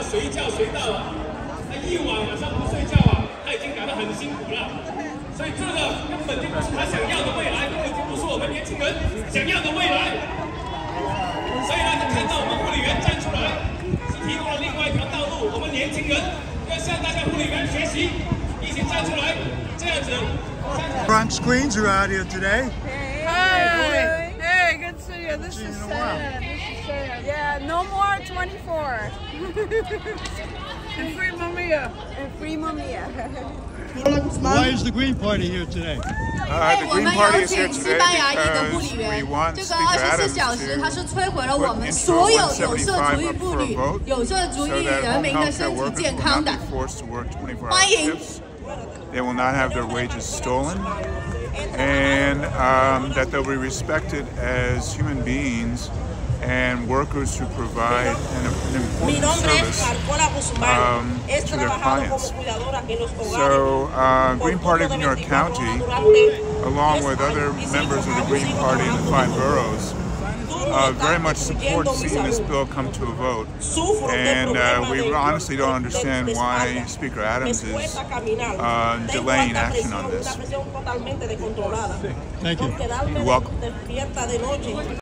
随叫随到啊，他一晚上不睡觉啊，他已经感到很辛苦了。所以这个根本就不是他想要的未来，根本就不是我们年轻人想要的未来。所以呢，他看到我们护理员站出来，是提供了另外一条道路。我们年轻人要向大家护理员学习，一起站出来，这样子。 Front screens are out here today. Hi. Hey, good to see you. This is sad. Yeah, no more 24. And free Mamiya. And free Mamiya. Why is the Green Party here today? The Green Party is here today because we want Speaker Adams to put intro 175 up for a vote so that home health care workers will not be forced to work 24-hour shifts. They will not have their wages stolen, and that they'll be respected as human beings and workers who provide an important service to their clients. So Green Party of New York County, along with other members of the Green Party in the 5 boroughs, very much support seeing this bill come to a vote. And we honestly don't understand why Speaker Adams is delaying action on this. Thank you. You're welcome.